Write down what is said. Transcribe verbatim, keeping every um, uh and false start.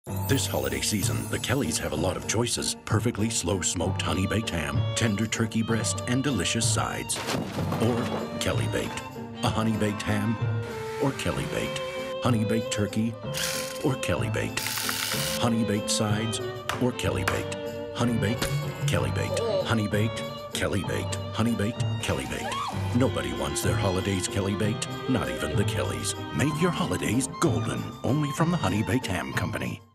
This holiday season, the Kellys have a lot of choices. Perfectly slow-smoked honey-baked ham, tender turkey breast, and delicious sides. Or Kelly-baked. A honey-baked ham, or Kelly-baked. Honey-baked turkey, or Kelly-baked. Honey-baked sides, or Kelly-baked. Honey-baked, Kelly-baked. Honey-baked, Kelly-baked. Honey-baked, Kelly-baked. Nobody wants their holidays Kelly-baked, not even the Kellys. Make your holidays golden, only from the Honey Baked Ham Company.